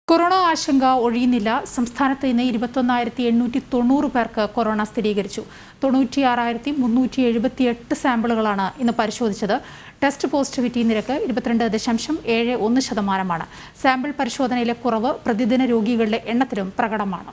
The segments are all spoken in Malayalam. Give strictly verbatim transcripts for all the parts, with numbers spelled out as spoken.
കൊറോണ ആശങ്ക ഒഴിയുന്നില്ല. സംസ്ഥാനത്ത് ഇന്ന് ഇരുപത്തൊന്നായിരത്തി എണ്ണൂറ്റി തൊണ്ണൂറ് പേർക്ക് കൊറോണ സ്ഥിരീകരിച്ചു. തൊണ്ണൂറ്റിയാറായിരത്തി മുന്നൂറ്റി എഴുപത്തിയെട്ട് സാമ്പിളുകളാണ് ഇന്ന് പരിശോധിച്ചത്. ടെസ്റ്റ് പോസിറ്റിവിറ്റി നിരക്ക് ഇരുപത്തിരണ്ട് ദശാംശം ഏഴ് ഒന്ന് ശതമാനമാണ്. സാമ്പിൾ പരിശോധനയിലെ കുറവ് പ്രതിദിന രോഗികളുടെ എണ്ണത്തിലും പ്രകടമാണ്.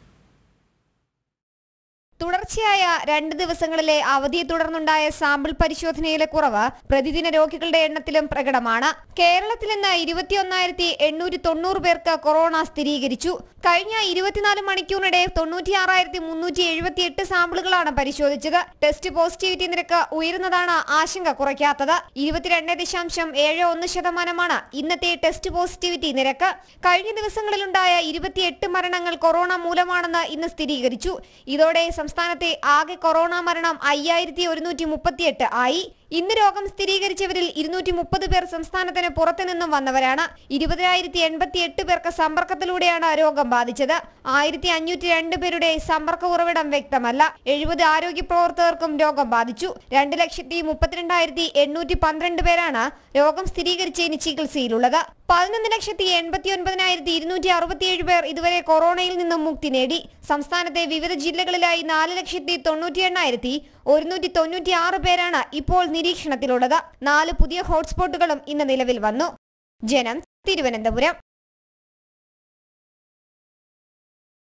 തുടർച്ചയായ രണ്ട് ദിവസങ്ങളിലെ അവധിയെ തുടർന്നുണ്ടായ സാമ്പിൾ പരിശോധനയിലെ കുറവ് പ്രതിദിന രോഗികളുടെ എണ്ണത്തിലും പ്രകടമാണ്. കേരളത്തിൽ ഇന്ന് ഇരുപത്തിയൊന്നായിരത്തി എണ്ണൂറ്റി തൊണ്ണൂറ് പേർക്ക് കൊറോണ സ്ഥിരീകരിച്ചു. കഴിഞ്ഞ ഇരുപത്തിനാല് മണിക്കൂറിനിടെ തൊണ്ണൂറ്റിയാറായിരത്തി മുന്നൂറ്റി എഴുപത്തി എട്ട് സാമ്പിളുകളാണ് പരിശോധിച്ചത്. ടെസ്റ്റ് പോസിറ്റിവിറ്റി നിരക്ക് ഉയരുന്നതാണ് ആശങ്ക കുറയ്ക്കാത്തത്. ഇരുപത്തിരണ്ട് ദശാംശം ഏഴ് ഒന്ന് ശതമാനമാണ് ഇന്നത്തെ ടെസ്റ്റ് പോസിറ്റിവിറ്റി നിരക്ക്. കഴിഞ്ഞ ദിവസങ്ങളിലുണ്ടായ ഇരുപത്തിയെട്ട് മരണങ്ങൾ കൊറോണ മൂലമാണെന്ന് ഇന്ന് സ്ഥിരീകരിച്ചു. ഇതോടെ സംസ്ഥാനത്തെ ആകെ കൊറോണ മരണം അയ്യായിരത്തി ഒരുന്നൂറ്റി മുപ്പത്തിയെട്ട് ആയി. ഇന്ന് രോഗം സ്ഥിരീകരിച്ചവരിൽ ഇരുന്നൂറ്റി മുപ്പത് പേർ സംസ്ഥാനത്തിന് പുറത്തു നിന്നും വന്നവരാണ്. ഇരുപതിനായിരത്തി എൺപത്തി എട്ട് പേർക്ക് സമ്പർക്കത്തിലൂടെയാണ് രോഗം ബാധിച്ചത്. ആയിരത്തി അഞ്ഞൂറ്റി രണ്ട് പേരുടെ സമ്പർക്ക ഉറവിടം വ്യക്തമല്ല. എഴുപത് ആരോഗ്യ പ്രവർത്തകർക്കും രോഗം ബാധിച്ചു. രണ്ട് ലക്ഷത്തി മുപ്പത്തിരണ്ടായിരത്തി എണ്ണൂറ്റി പന്ത്രണ്ട് പേരാണ് രോഗം സ്ഥിരീകരിച്ചതിന് ചികിത്സയിലുള്ളത്. പതിനൊന്ന് ലക്ഷത്തി എൺപത്തി ഒൻപതിനായിരത്തി ഇരുന്നൂറ്റി അറുപത്തിയേഴ് പേർ ഇതുവരെ കൊറോണയിൽ നിന്നും മുക്തി നേടി. സംസ്ഥാനത്തെ വിവിധ ജില്ലകളിലായി നാല് ലക്ഷത്തി തൊണ്ണൂറ്റി എണ്ണായിരത്തി ഒരുന്നൂറ്റി തൊണ്ണൂറ്റി ആറ് പേരാണ് ഇപ്പോൾ നിരീക്ഷണത്തിലുള്ളത്. നാല് പുതിയ ഹോട്ട്സ്പോട്ടുകളും ഇന്ന് നിലവിൽ വന്നു. ജനം, തിരുവനന്തപുരം.